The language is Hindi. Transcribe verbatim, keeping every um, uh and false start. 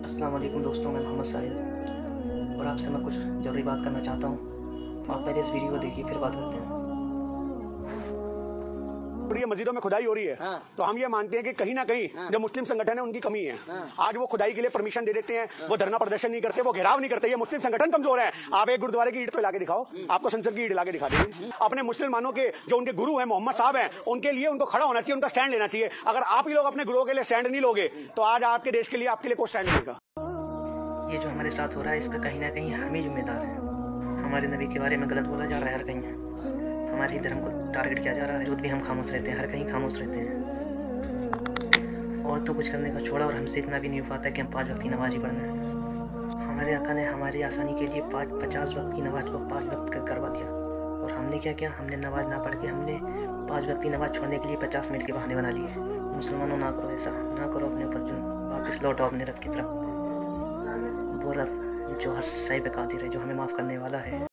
अस्सलाम वालेकुम दोस्तों, मैं मोहम्मद साहिल और आपसे मैं कुछ ज़रूरी बात करना चाहता हूँ। आप पहले इस वीडियो को देखिए, फिर बात करते हैं। मस्जिदों में खुदाई हो रही है। हाँ। तो हम ये मानते हैं कि कहीं ना कहीं हाँ। जो मुस्लिम संगठन है उनकी कमी है। हाँ। आज वो खुदाई के लिए परमिशन दे देते हैं। हाँ। वो धरना प्रदर्शन नहीं करते, वो घेराव नहीं करते। ये मुस्लिम संगठन कमजोर है। आप एक गुरुद्वारे की ईंट तो लाके दिखाओ, आपको संसद की ईंट लाके दिखा देंगे। अपने मुसलमानों के जो उनके गुरु हैं मोहम्मद साहब हैं, उनके लिए उनको खड़ा होना चाहिए, उनका स्टैंड लेना चाहिए। अगर आप ही लोग अपने गुरुओं के लिए स्टैंड नहीं लोगे तो आज आपके देश के लिए आपके लिए कोई स्टैंड नहीं लेगा। ये जो हमारे साथ हो रहा है इसका कहीं ना कहीं हम ही जिम्मेदार हैं। हमारे नबी के बारे में गलत बोला जा रहा है हर कहीं, हमारे ही धर्म को टारगेट किया जा रहा है, जो भी हम खामोश रहते हैं, हर कहीं खामोश रहते हैं। और तो कुछ करने का छोड़ा और हमसे इतना भी नहीं हो पाता कि हम पाँच वक्त की नमाज ही पढ़ना है। हमारे आका ने हमारी आसानी के लिए पाँच पचास वक्त की नमाज को पाँच वक्त का करवा दिया, और हमने क्या किया, हमने नमाज ना पढ़ के हमने पाँच वक्त की नमाज छोड़ने के लिए पचास मिनट के बहाने बना लिए। मुसलमानों ना करो ऐसा, ना करो, अपने ऊपर जो वापस लौटो अपने रब की तरफ। वो रब जो हर सही पे कादिर है, जो हमें माफ़ करने वाला है।